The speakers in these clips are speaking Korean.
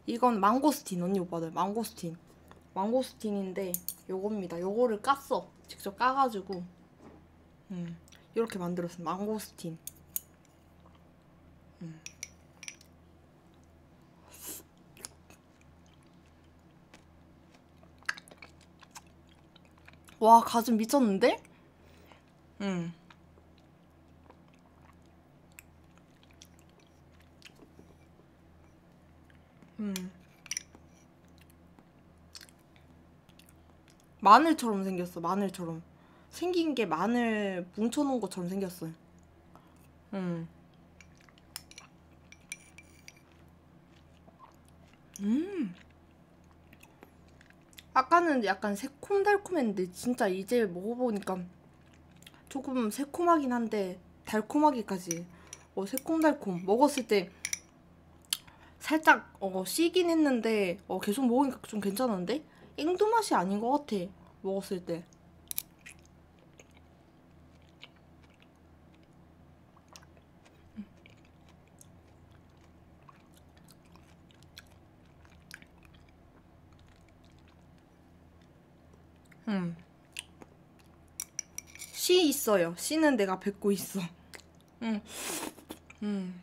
이건 망고스틴. 언니 오빠들 망고스틴. 망고스틴인데 요겁니다. 요거를 깠어. 직접 까가지고 이렇게 만들었어. 망고스틴. 와, 가즘 미쳤는데? 응. 마늘처럼 생겼어. 마늘처럼. 생긴 게 마늘 뭉쳐놓은 것처럼 생겼어. 음. 아까는 약간 새콤달콤했는데 진짜 이제 먹어보니까 조금 새콤하긴 한데 달콤하기까지. 새콤달콤. 먹었을 때 살짝 시긴 했는데 계속 먹으니까 좀 괜찮은데? 앵두 맛이 아닌 것 같아. 먹었을 때. 음. 씨 있어요. 씨는 내가 뱉고 있어. 음. 음.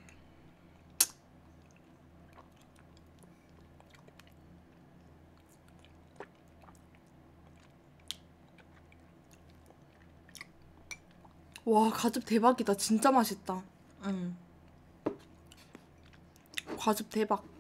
와, 과즙 대박이다. 진짜 맛있다. 과즙 대박.